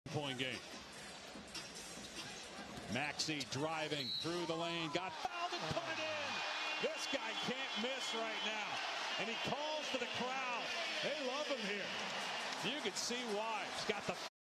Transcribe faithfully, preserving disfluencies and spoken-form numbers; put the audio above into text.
Point game. Maxey driving through the lane, got fouled and put it in. This guy can't miss right now. And he calls to the crowd. They love him here. You can see why. He's got the